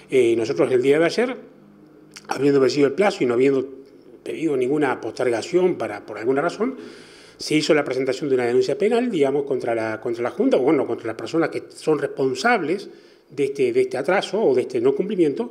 Nosotros el día de ayer, habiendo vencido el plazo y no habiendo pedido ninguna postergación por alguna razón, se hizo la presentación de una denuncia penal, digamos, contra la Junta, bueno, contra las personas que son responsables de este atraso o de este no cumplimiento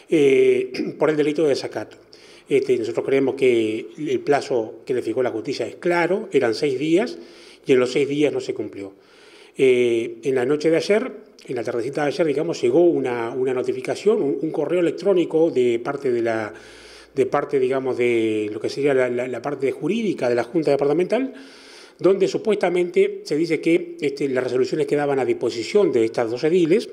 por el delito de desacato. Nosotros creemos que el plazo que le fijó la justicia es claro, eran 6 días, y en los 6 días no se cumplió. En la noche de ayer, en la tardecita de ayer, digamos, llegó una notificación, un correo electrónico de parte, digamos, de lo que sería la parte jurídica de la Junta Departamental, donde supuestamente se dice que las resoluciones quedaban a disposición de estas 2 ediles,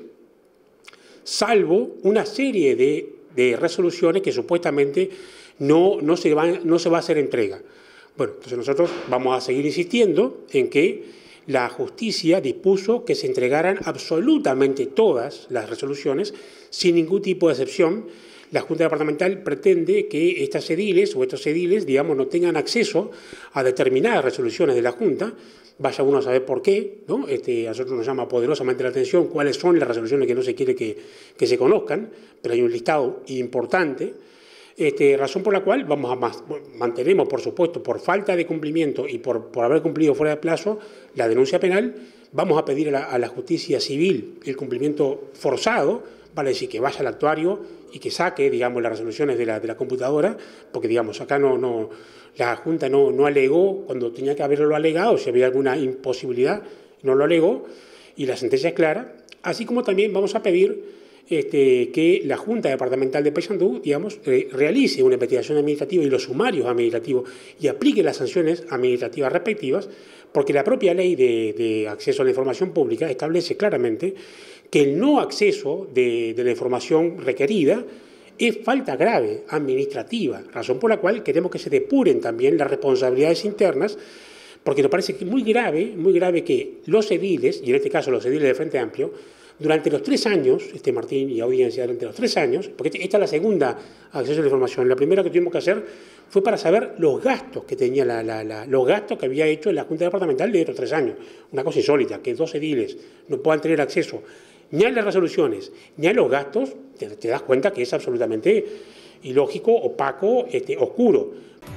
salvo una serie de resoluciones que supuestamente no se va a hacer entrega. Bueno, entonces nosotros vamos a seguir insistiendo en que la justicia dispuso que se entregaran absolutamente todas las resoluciones, sin ningún tipo de excepción. La Junta Departamental pretende que estas ediles o estos ediles, digamos, no tengan acceso a determinadas resoluciones de la Junta. Vaya uno a saber por qué, ¿no? A nosotros nos llama poderosamente la atención cuáles son las resoluciones que no se quiere que se conozcan, pero hay un listado importante. Razón por la cual mantenemos, por supuesto, por falta de cumplimiento y por haber cumplido fuera de plazo la denuncia penal, vamos a pedir a la justicia civil el cumplimiento forzado, vale decir que vaya al actuario y que saque, digamos, las resoluciones de la computadora, porque, digamos, acá la Junta no alegó cuando tenía que haberlo alegado, si había alguna imposibilidad, no lo alegó, y la sentencia es clara, así como también vamos a pedir que la Junta Departamental de Paysandú, digamos, realice una investigación administrativa y los sumarios administrativos y aplique las sanciones administrativas respectivas, porque la propia ley de acceso a la información pública establece claramente que el no acceso de la información requerida es falta grave administrativa, razón por la cual queremos que se depuren también las responsabilidades internas, porque nos parece que muy grave que los ediles, y en este caso los ediles del Frente Amplio, durante los 3 años, Martín y audiencia, durante los 3 años, porque esta es la segunda acceso a la información, la primera que tuvimos que hacer fue para saber los gastos que tenía los gastos que había hecho la Junta Departamental de estos 3 años. Una cosa insólita, que 2 ediles no puedan tener acceso ni a las resoluciones ni a los gastos, te das cuenta que es absolutamente ilógico, opaco, oscuro.